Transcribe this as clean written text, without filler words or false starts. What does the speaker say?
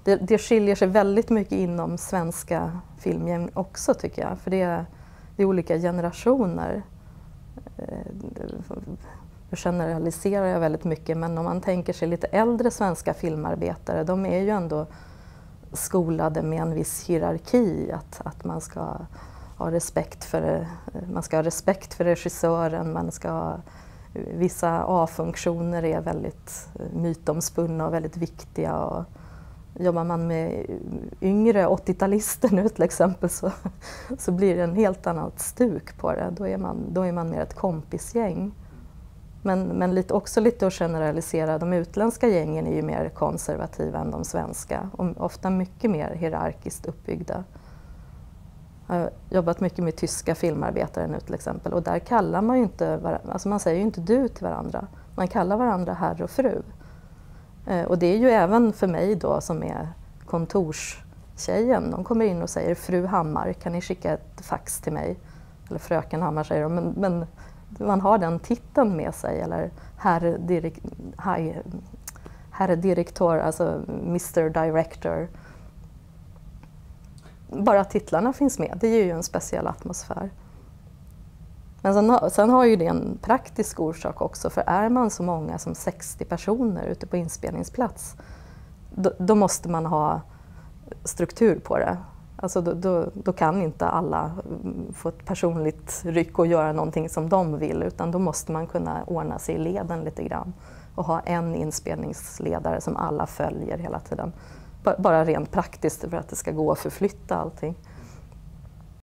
det skiljer sig väldigt mycket inom svenska filmgäng också tycker jag. För det är olika generationer. Nu generaliserar jag väldigt mycket, men om man tänker sig lite äldre svenska filmarbetare, de är ju ändå skolade med en viss hierarki. Att man ska ha respekt för regissören, vissa A-funktioner är väldigt mytomspunna och väldigt viktiga. Och jobbar man med yngre 80-talister nu till exempel så blir det en helt annat stuk på det. Då är man mer ett kompisgäng. Men också lite att generalisera, de utländska gängen är ju mer konservativa än de svenska och ofta mycket mer hierarkiskt uppbyggda. Jag har jobbat mycket med tyska filmarbetare nu till exempel och där kallar man ju inte, alltså man säger ju inte du till varandra, man kallar varandra herr och fru. Och det är ju även för mig då som är kontorstjejen, de kommer in och säger fru Hammar, kan ni skicka ett fax till mig? Eller fröken Hammar säger de, men man har den titeln med sig, eller herr direktör, alltså Mr Director. Bara titlarna finns med, det ger ju en speciell atmosfär. Men sen har ju det en praktisk orsak också, för är man så många som 60 personer ute på inspelningsplats, då måste man ha struktur på det. Alltså då kan inte alla få ett personligt ryck och göra någonting som de vill, utan då måste man kunna ordna sig i leden lite grann och ha en inspelningsledare som alla följer hela tiden. Bara rent praktiskt för att det ska gå att förflytta allting.